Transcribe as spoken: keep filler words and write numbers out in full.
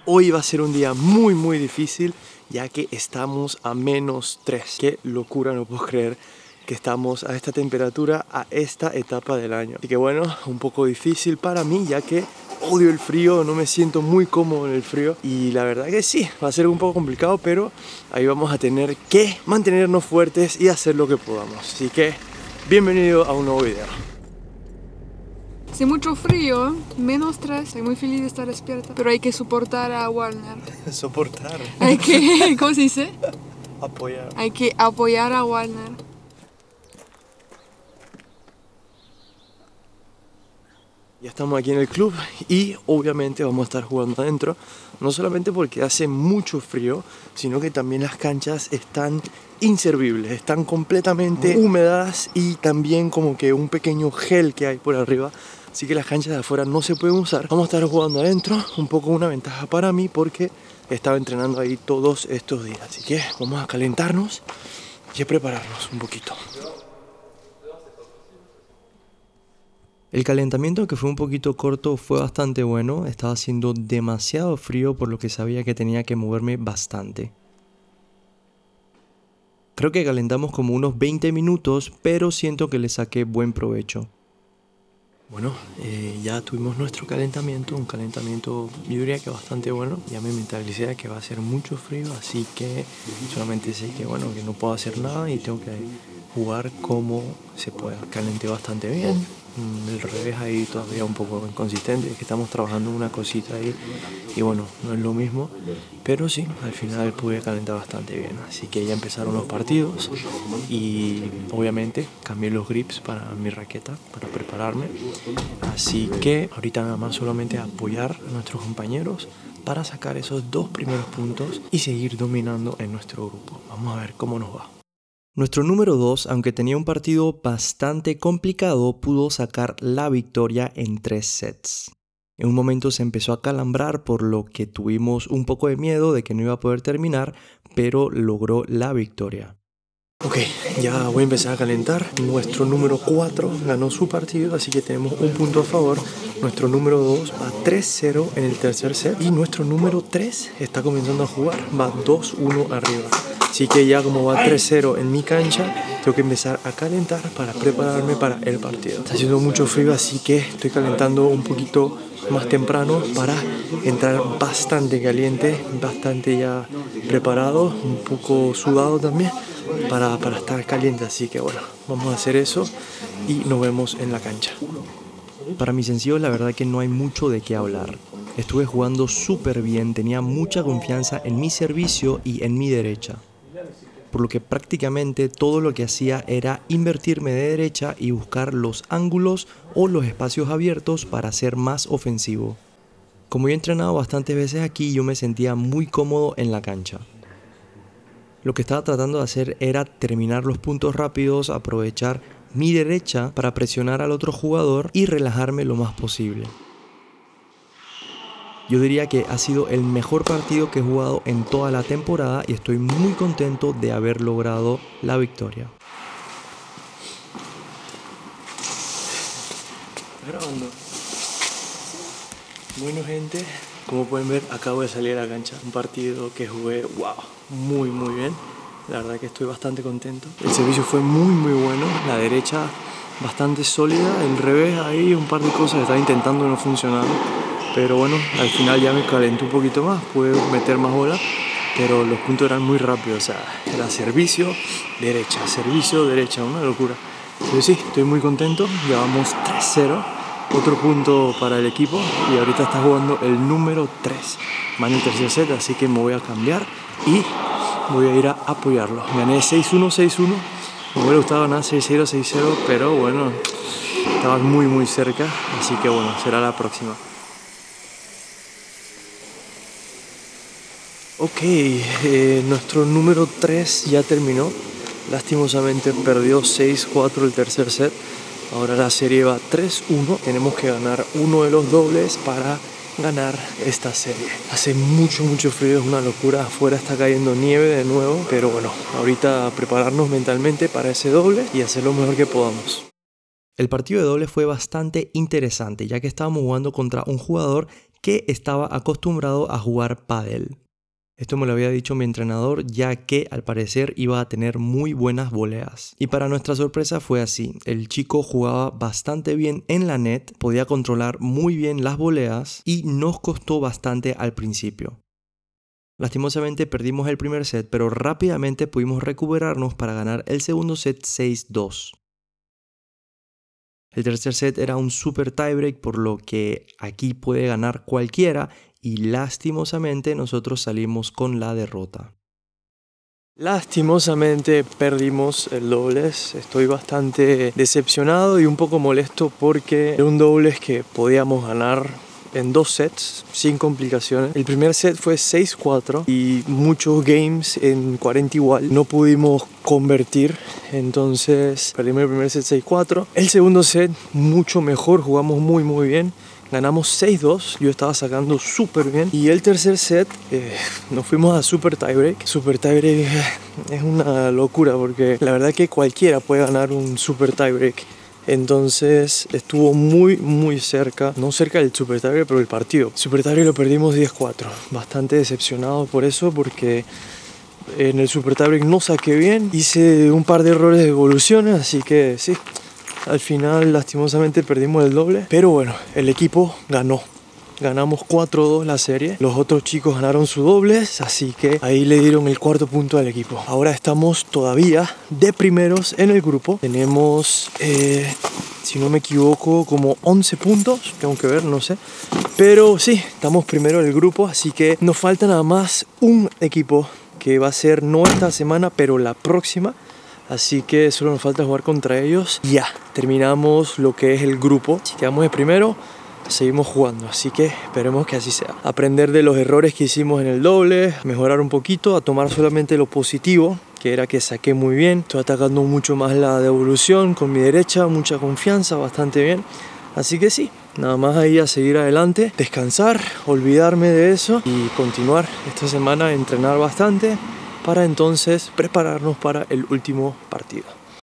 hoy va a ser un día muy muy difícil, ya que estamos a menos tres. Qué locura, no puedo creer que estamos a esta temperatura a esta etapa del año. Así que bueno, un poco difícil para mí, ya que odio el frío, no me siento muy cómodo en el frío. Y la verdad que sí, va a ser un poco complicado, pero ahí vamos a tener que mantenernos fuertes y hacer lo que podamos. Así que bienvenido a un nuevo video. Hace mucho frío, menos tres, estoy muy feliz de estar despierta, pero hay que soportar a Warner. Soportar. Hay que, ¿cómo se dice? Apoyar. Hay que apoyar a Warner. Ya estamos aquí en el club y obviamente vamos a estar jugando adentro, no solamente porque hace mucho frío, sino que también las canchas están inservibles, están completamente húmedas y también como que un pequeño gel que hay por arriba, así que las canchas de afuera no se pueden usar. Vamos a estar jugando adentro, un poco una ventaja para mí porque estaba entrenando ahí todos estos días, así que vamos a calentarnos y a prepararnos un poquito. El calentamiento, que fue un poquito corto, fue bastante bueno. Estaba haciendo demasiado frío, por lo que sabía que tenía que moverme bastante. Creo que calentamos como unos veinte minutos, pero siento que le saqué buen provecho. Bueno, eh, ya tuvimos nuestro calentamiento, un calentamiento yo diría que bastante bueno. Ya me mentalicé que va a ser mucho frío, así que solamente sé que bueno, que no puedo hacer nada y tengo que jugar como se pueda. Calenté bastante bien. El revés ahí todavía un poco inconsistente, es que estamos trabajando una cosita ahí y bueno, no es lo mismo, pero sí, al final pude calentar bastante bien, así que ya empezaron los partidos y obviamente cambié los grips para mi raqueta, para prepararme, así que ahorita nada más solamente apoyar a nuestros compañeros para sacar esos dos primeros puntos y seguir dominando en nuestro grupo. Vamos a ver cómo nos va. Nuestro número dos, aunque tenía un partido bastante complicado, pudo sacar la victoria en tres sets. En un momento se empezó a calambrar, por lo que tuvimos un poco de miedo de que no iba a poder terminar, pero logró la victoria. Ok, ya voy a empezar a calentar. Nuestro número cuatro ganó su partido, así que tenemos un punto a favor. Nuestro número dos va tres cero en el tercer set y nuestro número tres está comenzando a jugar, va dos uno arriba. Así que ya como va tres cero en mi cancha, tengo que empezar a calentar para prepararme para el partido. Está haciendo mucho frío, así que estoy calentando un poquito más temprano para entrar bastante caliente, bastante ya preparado, un poco sudado también, para, para estar caliente. Así que bueno, vamos a hacer eso y nos vemos en la cancha. Para mi sencillo, la verdad que no hay mucho de qué hablar. Estuve jugando súper bien, tenía mucha confianza en mi servicio y en mi derecha. Por lo que prácticamente todo lo que hacía era invertirme de derecha y buscar los ángulos o los espacios abiertos para ser más ofensivo. Como yo he entrenado bastantes veces aquí, yo me sentía muy cómodo en la cancha. Lo que estaba tratando de hacer era terminar los puntos rápidos, aprovechar mi derecha para presionar al otro jugador y relajarme lo más posible. Yo diría que ha sido el mejor partido que he jugado en toda la temporada y estoy muy contento de haber logrado la victoria. Grabando. Bueno, gente, como pueden ver, acabo de salir a la cancha. Un partido que jugué, wow, muy muy bien. La verdad que estoy bastante contento. El servicio fue muy muy bueno. La derecha bastante sólida. El revés ahí un par de cosas que estaba intentando y no funcionaron. Pero bueno, al final ya me calenté un poquito más, pude meter más bola, pero los puntos eran muy rápidos, o sea, era servicio, derecha, servicio, derecha, una locura. Pero sí, estoy muy contento, llevamos tres cero, otro punto para el equipo y ahorita está jugando el número tres, van en el tercer set, así que me voy a cambiar y voy a ir a apoyarlo. Gané seis uno, seis uno, me hubiera gustado ganar seis cero, seis cero, pero bueno, estaba muy muy cerca, así que bueno, será la próxima. Ok, eh, nuestro número tres ya terminó. Lastimosamente perdió seis cuatro el tercer set. Ahora la serie va tres uno. Tenemos que ganar uno de los dobles para ganar esta serie. Hace mucho, mucho frío, es una locura. Afuera está cayendo nieve de nuevo. Pero bueno, ahorita prepararnos mentalmente para ese doble y hacer lo mejor que podamos. El partido de doble fue bastante interesante, ya que estábamos jugando contra un jugador que estaba acostumbrado a jugar pádel. Esto me lo había dicho mi entrenador, ya que al parecer iba a tener muy buenas voleas. Y para nuestra sorpresa fue así. El chico jugaba bastante bien en la net, podía controlar muy bien las voleas y nos costó bastante al principio. Lastimosamente perdimos el primer set, pero rápidamente pudimos recuperarnos para ganar el segundo set seis dos. El tercer set era un super tiebreak, por lo que aquí puede ganar cualquiera y lastimosamente nosotros salimos con la derrota. Lastimosamente perdimos el dobles. Estoy bastante decepcionado y un poco molesto porque era un dobles que podíamos ganar en dos sets sin complicaciones. El primer set fue seis cuatro y muchos games en cuarenta igual no pudimos convertir, entonces perdimos el primer set seis cuatro. El segundo set mucho mejor, jugamos muy muy bien, ganamos seis dos, yo estaba sacando súper bien. Y el tercer set eh, nos fuimos a super tiebreak. Super tiebreak es una locura porque la verdad que cualquiera puede ganar un super tiebreak. Entonces estuvo muy muy cerca, no cerca del super tiebreak, pero el partido. Super tiebreak lo perdimos diez cuatro, bastante decepcionado por eso, porque en el super tiebreak no saqué bien, hice un par de errores de evoluciones, así que sí, al final lastimosamente perdimos el doble. Pero bueno, el equipo ganó. Ganamos cuatro dos la serie. Los otros chicos ganaron su dobles, así que ahí le dieron el cuarto punto al equipo. Ahora estamos todavía de primeros en el grupo. Tenemos, eh, si no me equivoco, como once puntos. Tengo que ver, no sé. Pero sí, estamos primero en el grupo, así que nos falta nada más un equipo que va a ser no esta semana, pero la próxima. Así que solo nos falta jugar contra ellos. Ya, terminamos lo que es el grupo. Si quedamos de primero, seguimos jugando, así que esperemos que así sea. Aprender de los errores que hicimos en el doble, mejorar un poquito, a tomar solamente lo positivo, que era que saqué muy bien. Estoy atacando mucho más la devolución con mi derecha, mucha confianza, bastante bien. Así que sí, nada más ahí a seguir adelante, descansar, olvidarme de eso y continuar esta semana a entrenar bastante para entonces prepararnos para el último partido.